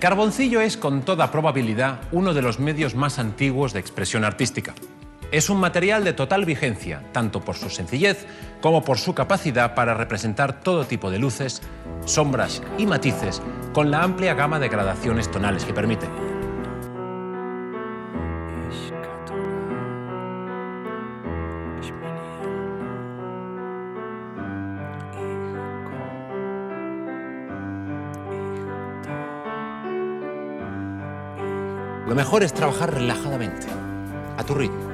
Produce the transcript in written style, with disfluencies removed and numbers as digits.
carboncillo es, con toda probabilidad, uno de los medios más antiguos de expresión artística. Es un material de total vigencia, tanto por su sencillez como por su capacidad para representar todo tipo de luces, sombras y matices con la amplia gama de gradaciones tonales que permite. Lo mejor es trabajar relajadamente, a tu ritmo.